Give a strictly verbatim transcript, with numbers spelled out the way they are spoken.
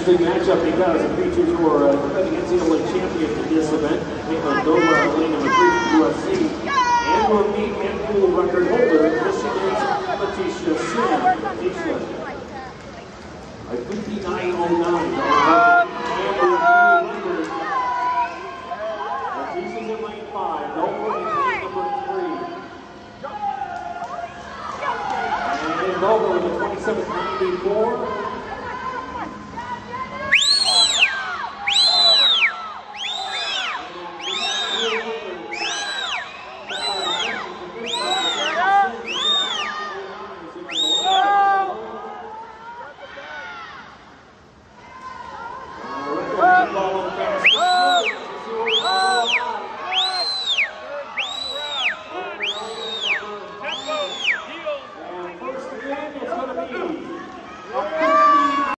interesting matchup because it features your uh, defending N C double A champion in this event, Caitlin Dover, lane number three from U S C, and your meet and pool record holder, Michigan's Letitia Cece. A fifty-nine oh nine. Letitia's in lane five, Dover in lane number three. And Dover with a twenty-seven ninety-four.